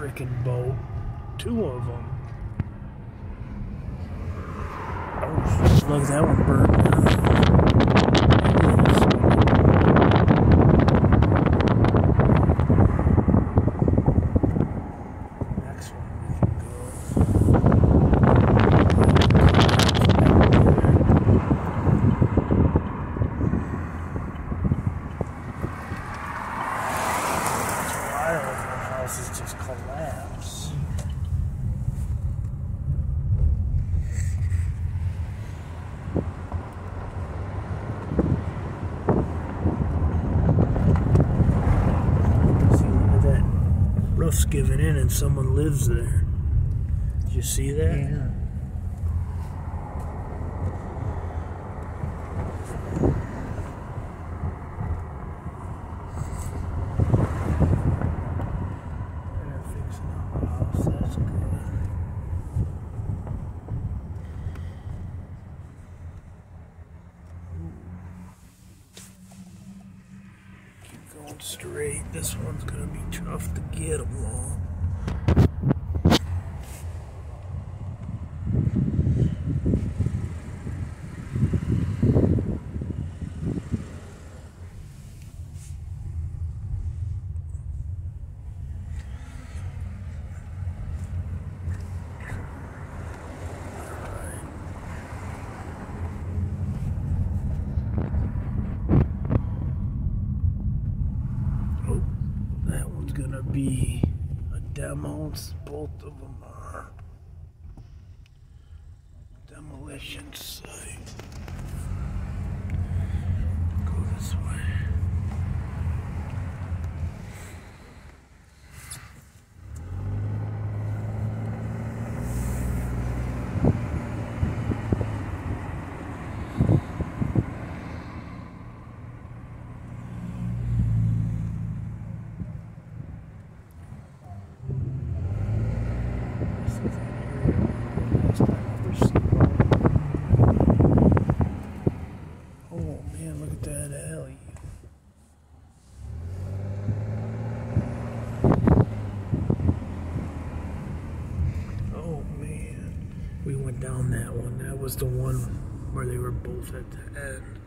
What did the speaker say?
freaking boat. 2 of them. Oh, look, that one burned down. Just collapse. See, look at that roof's giving in and someone lives there. Did you see that? Yeah. Going straight. This one's gonna be tough to get them all. Gonna be a demo. Both of them are demolition site. Go this way. Oh man, look at that alley. Oh man, we went down that one. That was the one where they were both at the end.